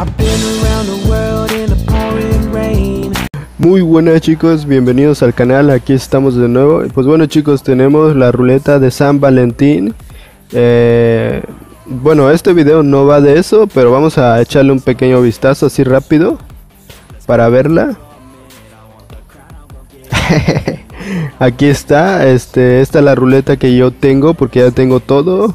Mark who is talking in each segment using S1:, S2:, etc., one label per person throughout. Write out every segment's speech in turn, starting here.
S1: Muy buenas chicos, bienvenidos al canal, aquí estamos de nuevo. Pues bueno chicos, tenemos la ruleta de San Valentín. Bueno, este video no va de eso, pero vamos a echarle un pequeño vistazo así rápido para verla. Aquí está, esta es la ruleta que yo tengo porque ya tengo todo.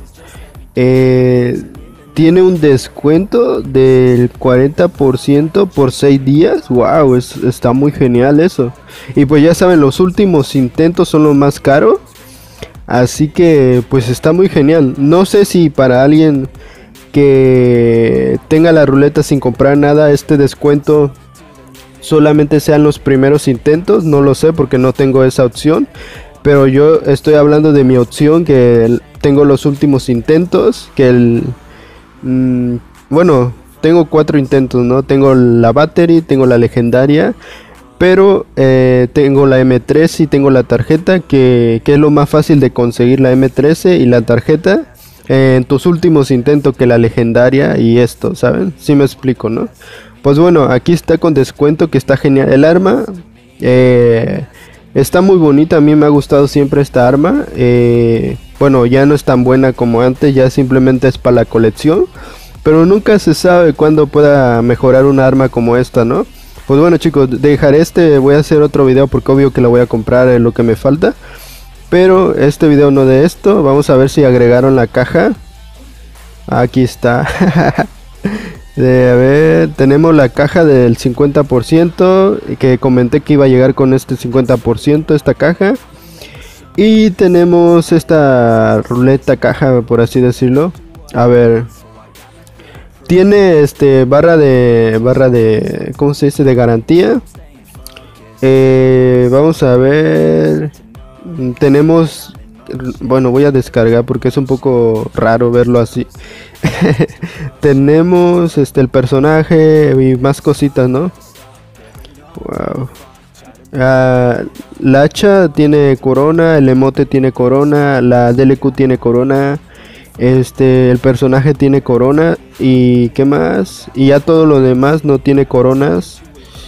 S1: Tiene un descuento del 40% por 6 días. Wow, está muy genial eso. Y pues ya saben, los últimos intentos son los más caros. Así que pues está muy genial. No sé si para alguien que tenga la ruleta sin comprar nada, este descuento solamente sean los primeros intentos. No lo sé porque no tengo esa opción. Pero yo estoy hablando de mi opción, que tengo los últimos intentos. Que bueno, tengo 4 intentos, ¿no? Tengo la Battery, tengo la legendaria. Pero tengo la M13 y tengo la tarjeta, que es lo más fácil de conseguir, la M13 y la tarjeta en tus últimos intentos que la legendaria y esto, ¿saben? Sí me explico, ¿no? Pues bueno, aquí está con descuento, que está genial. El arma está muy bonita, a mí me ha gustado siempre esta arma. Bueno, ya no es tan buena como antes, ya simplemente es para la colección. Pero nunca se sabe cuándo pueda mejorar una arma como esta, ¿no? Pues bueno chicos, dejaré voy a hacer otro video porque obvio que lo voy a comprar en lo que me falta. Pero este video no de esto, vamos a ver si agregaron la caja. Aquí está. A ver, tenemos la caja del 50%, que comenté que iba a llegar con este 50% esta caja. Y tenemos esta ruleta caja, por así decirlo. A ver. Tiene barra de ¿cómo se dice? De garantía. Vamos a ver. Tenemos, bueno, voy a descargar porque es un poco raro verlo así. Tenemos el personaje y más cositas, ¿no? Wow. La hacha tiene corona, el emote tiene corona, la DLQ tiene corona. El personaje tiene corona. Y qué más, y ya todo lo demás no tiene coronas.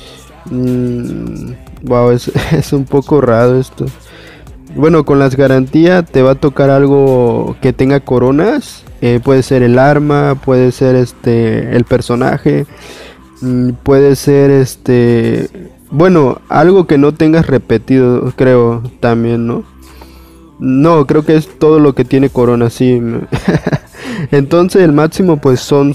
S1: Wow, es un poco raro esto. Bueno, con las garantías te va a tocar algo que tenga coronas. Puede ser el arma, puede ser el personaje, puede ser bueno, algo que no tengas repetido, creo también, ¿no? No, creo que es todo lo que tiene corona, sí. Entonces el máximo pues son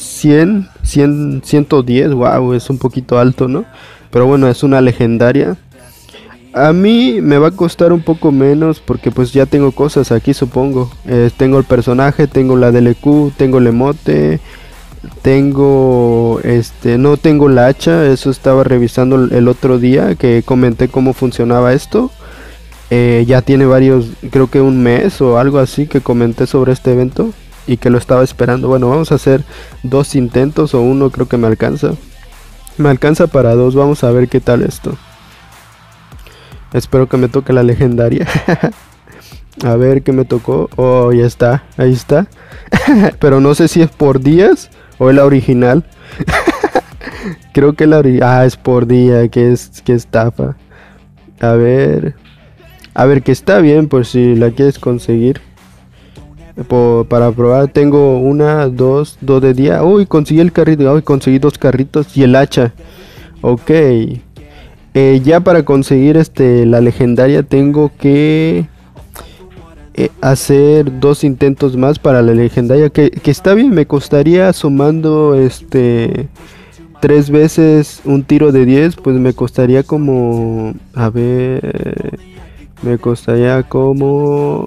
S1: 110, wow, es un poquito alto, ¿no? Pero bueno, es una legendaria. A mí me va a costar un poco menos porque pues ya tengo cosas aquí, supongo. Tengo el personaje, tengo la DLQ, tengo el emote, tengo no tengo la hacha, eso estaba revisando el otro día que comenté cómo funcionaba esto. Ya tiene varios, creo que un mes o algo así que comenté sobre este evento y que lo estaba esperando. Bueno, vamos a hacer 2 intentos o uno, creo que me alcanza. Me alcanza para 2, vamos a ver qué tal esto. Espero que me toque la legendaria. A ver qué me tocó. Oh, ya está, ahí está. Pero no sé si es por días o es la original. Creo que es por día, que estafa. A ver, que está bien por si la quieres conseguir. Para probar tengo 1, 2 de día. Uy, conseguí el carrito. Uy, conseguí 2 carritos y el hacha. Ok. Ya para conseguir la legendaria tengo que hacer 2 intentos más para la legendaria. Que está bien, me costaría sumando 3 veces un tiro de 10. Pues me costaría como, a ver, me costaría como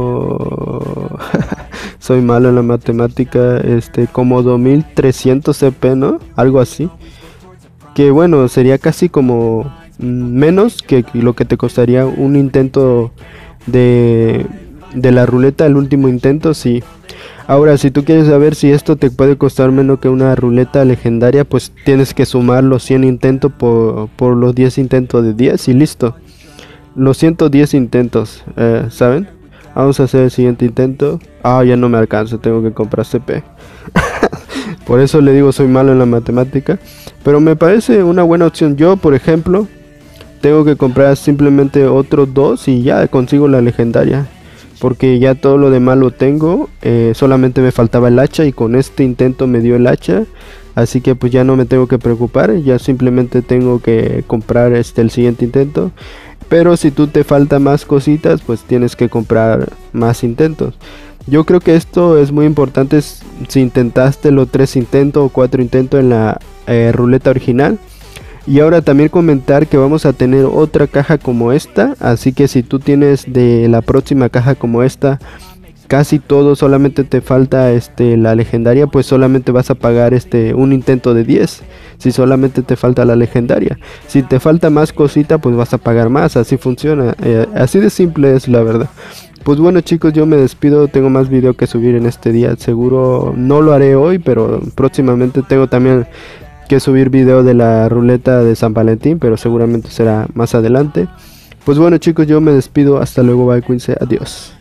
S1: soy malo en la matemática, como 2300 CP, ¿no? Algo así. Que bueno, sería casi como menos que lo que te costaría un intento de la ruleta, el último intento, sí. Ahora, si tú quieres saber si esto te puede costar menos que una ruleta legendaria, pues tienes que sumar los 100 intentos por los 10 intentos de 10 y listo. Los 110 intentos, ¿saben? Vamos a hacer el siguiente intento. Ah, ya no me alcanza, tengo que comprar CP. Por eso le digo, soy malo en la matemática. Pero me parece una buena opción. Yo, por ejemplo, tengo que comprar simplemente otros 2 y ya consigo la legendaria. Porque ya todo lo demás lo tengo. Solamente me faltaba el hacha y con este intento me dio el hacha. Así que pues ya no me tengo que preocupar. Ya simplemente tengo que comprar el siguiente intento. Pero si tú te falta más cositas, pues tienes que comprar más intentos. Yo creo que esto es muy importante si intentaste los 3 intentos o 4 intentos en la ruleta original. Y ahora también comentar que vamos a tener otra caja como esta. Así que si tú tienes de la próxima caja como esta casi todo, solamente te falta la legendaria, pues solamente vas a pagar un intento de 10. Si solamente te falta la legendaria. Si te falta más cosita, pues vas a pagar más. Así funciona. Así de simple es la verdad. Pues bueno chicos, yo me despido, tengo más video que subir en este día, seguro no lo haré hoy, pero próximamente tengo también que subir video de la ruleta de San Valentín, pero seguramente será más adelante. Pues bueno chicos, yo me despido, hasta luego, bye, cuídense, adiós.